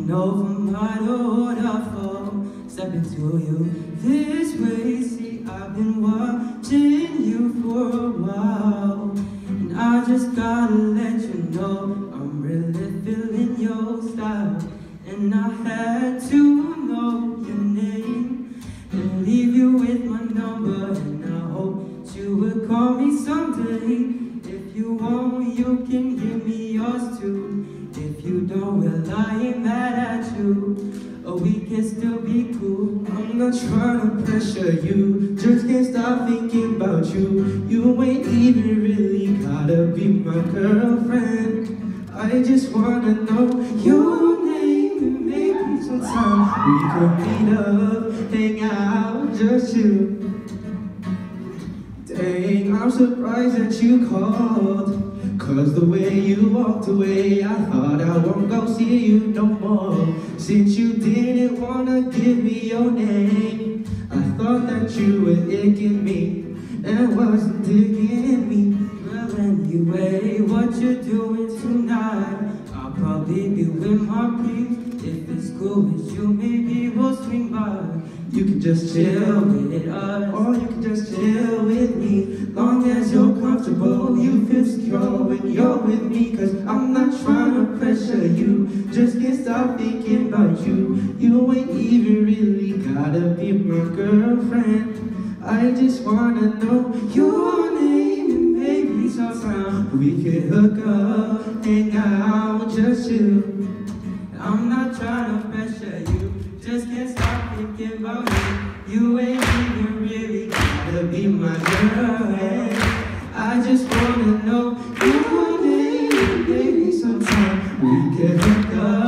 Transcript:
know from my waterfall, step into you this way. See, I've been watching you for a while, and I just gotta let you know I'm really feeling your style. And I had to know your name and leave you with my number, and I hope you would call me someday. If you want, you can give me yours too. If you don't, well, I ain't mad at you. Or we can still be cool. I'm not trying to pressure you, just can't stop thinking about you. You ain't even really gotta be my girlfriend. I just wanna know your name, and maybe sometime we could meet up, hang out, just you. Dang, I'm surprised that you called, 'cause the way you walked away, I thought I won't go see you no more. Since you didn't wanna give me your name, I thought that you were icking me and wasn't digging me. Well, anyway, what you doing tonight? I'll probably be with my peeps. If it's cool with you, maybe we'll swing by. You can just chill with us, or you can just chill with me. Long as you're comfortable, you feel secure when you're with me. 'Cause I'm not trying to pressure you, just can't stop thinking about you. You ain't even really gotta be my girlfriend. I just wanna know your name, and maybe sometime we could hook up, hang out, just you. I'm not trying to pressure you, just can't stop thinking about you. You ain't even really gotta be my girlfriend. I just wanna know your name, and maybe sometime we can hook up.